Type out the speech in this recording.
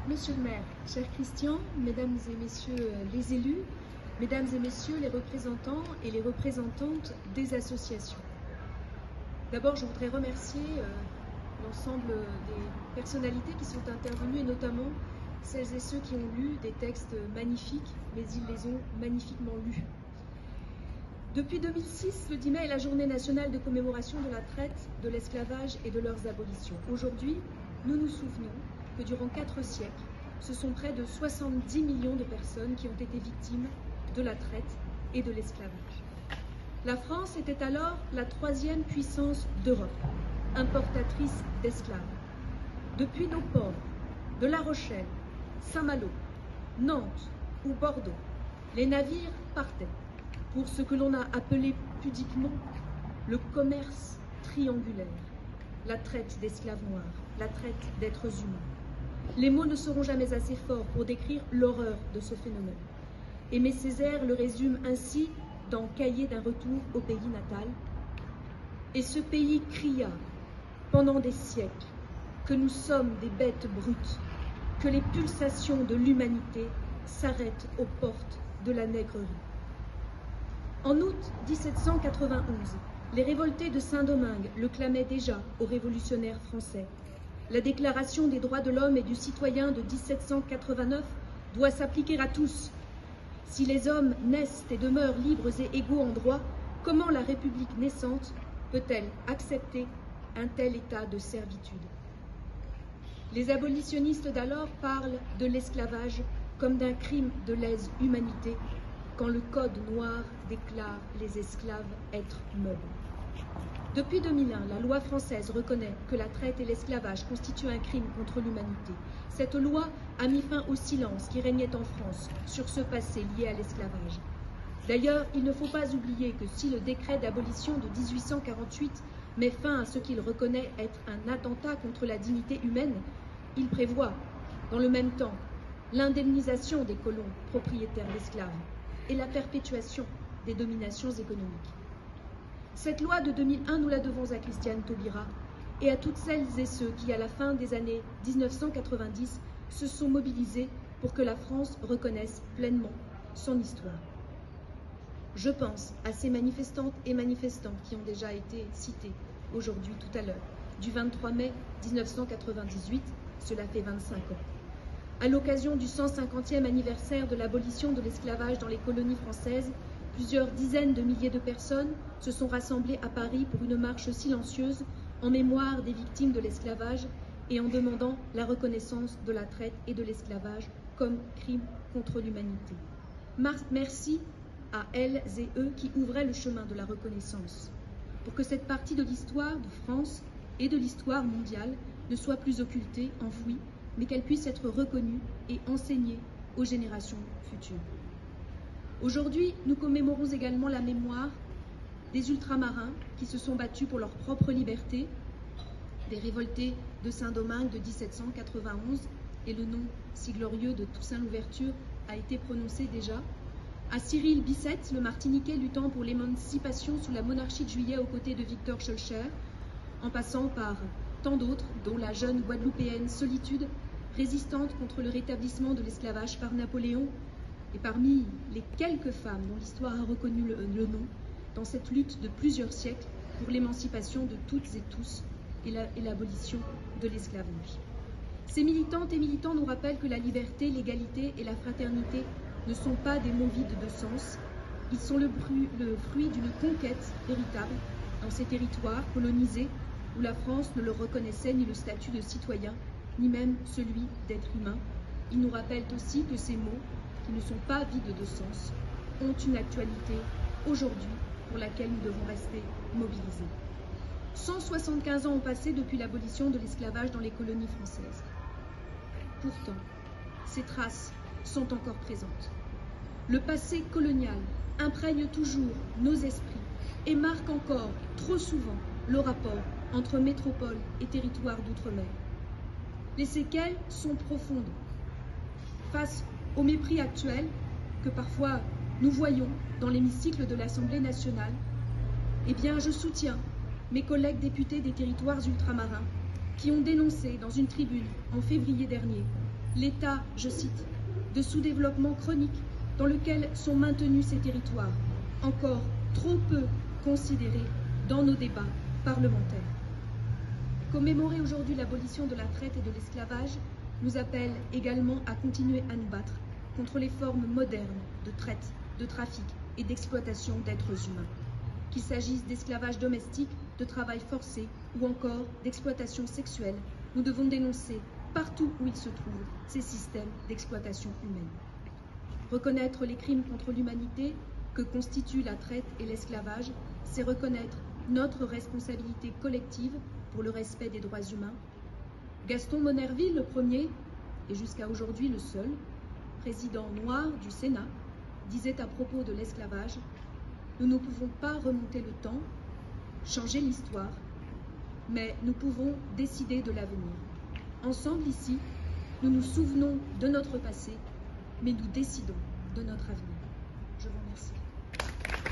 Monsieur le maire, cher Christian, mesdames et messieurs les élus, mesdames et messieurs les représentants et les représentantes des associations. D'abord, je voudrais remercier l'ensemble des personnalités qui sont intervenues et notamment celles et ceux qui ont lu des textes magnifiques, mais ils les ont magnifiquement lus. Depuis 2006, le 10 mai est la journée nationale de commémoration de la traite, de l'esclavage et de leurs abolitions. Aujourd'hui, nous nous souvenons que durant 4 siècles, ce sont près de 70 millions de personnes qui ont été victimes de la traite et de l'esclavage. La France était alors la 3e puissance d'Europe, importatrice d'esclaves. Depuis nos ports de La Rochelle, Saint-Malo, Nantes ou Bordeaux, les navires partaient pour ce que l'on a appelé pudiquement le commerce triangulaire, la traite d'esclaves noirs, la traite d'êtres humains. Les mots ne seront jamais assez forts pour décrire l'horreur de ce phénomène. Aimé Césaire le résume ainsi dans Cahiers d'un retour au pays natal. Et ce pays cria pendant des siècles que nous sommes des bêtes brutes, que les pulsations de l'humanité s'arrêtent aux portes de la nègrerie. En août 1791, les révoltés de Saint-Domingue le clamaient déjà aux révolutionnaires français. La Déclaration des droits de l'homme et du citoyen de 1789 doit s'appliquer à tous. Si les hommes naissent et demeurent libres et égaux en droit, comment la République naissante peut-elle accepter un tel état de servitude? Les abolitionnistes d'alors parlent de l'esclavage comme d'un crime de lèse-humanité, quand le Code noir déclare les esclaves êtres meubles. Depuis 2001, la loi française reconnaît que la traite et l'esclavage constituent un crime contre l'humanité. Cette loi a mis fin au silence qui régnait en France sur ce passé lié à l'esclavage. D'ailleurs, il ne faut pas oublier que si le décret d'abolition de 1848 met fin à ce qu'il reconnaît être un attentat contre la dignité humaine, il prévoit, dans le même temps, l'indemnisation des colons propriétaires d'esclaves et la perpétuation des dominations économiques. Cette loi de 2001, nous la devons à Christiane Taubira et à toutes celles et ceux qui, à la fin des années 1990, se sont mobilisés pour que la France reconnaisse pleinement son histoire. Je pense à ces manifestantes et manifestants qui ont déjà été cités aujourd'hui, tout à l'heure, du 23 mai 1998, cela fait 25 ans. À l'occasion du 150e anniversaire de l'abolition de l'esclavage dans les colonies françaises, plusieurs dizaines de milliers de personnes se sont rassemblées à Paris pour une marche silencieuse en mémoire des victimes de l'esclavage et en demandant la reconnaissance de la traite et de l'esclavage comme crime contre l'humanité. Merci à elles et eux qui ouvraient le chemin de la reconnaissance, pour que cette partie de l'histoire de France et de l'histoire mondiale ne soit plus occultée, enfouie, mais qu'elle puisse être reconnue et enseignée aux générations futures. Aujourd'hui, nous commémorons également la mémoire des ultramarins qui se sont battus pour leur propre liberté, des révoltés de Saint-Domingue de 1791, et le nom si glorieux de Toussaint Louverture a été prononcé déjà, à Cyril Bicêtre, le Martiniquais luttant pour l'émancipation sous la monarchie de Juillet aux côtés de Victor Schœlcher, en passant par tant d'autres, dont la jeune Guadeloupéenne Solitude, résistante contre le rétablissement de l'esclavage par Napoléon, et parmi les quelques femmes dont l'histoire a reconnu le nom dans cette lutte de plusieurs siècles pour l'émancipation de toutes et tous et l'abolition de l'esclavage. Ces militantes et militants nous rappellent que la liberté, l'égalité et la fraternité ne sont pas des mots vides de sens, ils sont le fruit d'une conquête véritable dans ces territoires colonisés où la France ne leur reconnaissait ni le statut de citoyen, ni même celui d'être humain. Ils nous rappellent aussi que ces mots, qui ne sont pas vides de sens, ont une actualité aujourd'hui pour laquelle nous devons rester mobilisés. 175 ans ont passé depuis l'abolition de l'esclavage dans les colonies françaises. Pourtant, ces traces sont encore présentes. Le passé colonial imprègne toujours nos esprits et marque encore, trop souvent, le rapport entre métropole et territoire d'outre-mer. Les séquelles sont profondes. Face au mépris actuel que parfois nous voyons dans l'hémicycle de l'Assemblée nationale, eh bien, je soutiens mes collègues députés des territoires ultramarins qui ont dénoncé dans une tribune en février dernier l'état, je cite, de sous-développement chronique dans lequel sont maintenus ces territoires, encore trop peu considérés dans nos débats parlementaires. Commémorer aujourd'hui l'abolition de la traite et de l'esclavage nous appelle également à continuer à nous battre contre les formes modernes de traite, de trafic et d'exploitation d'êtres humains. Qu'il s'agisse d'esclavage domestique, de travail forcé ou encore d'exploitation sexuelle, nous devons dénoncer partout où ils se trouvent ces systèmes d'exploitation humaine. Reconnaître les crimes contre l'humanité que constituent la traite et l'esclavage, c'est reconnaître notre responsabilité collective pour le respect des droits humains. Gaston Monnerville, le premier, et jusqu'à aujourd'hui le seul, président noir du Sénat, disait à propos de l'esclavage: nous ne pouvons pas remonter le temps, changer l'histoire, mais nous pouvons décider de l'avenir. Ensemble ici, nous nous souvenons de notre passé, mais nous décidons de notre avenir.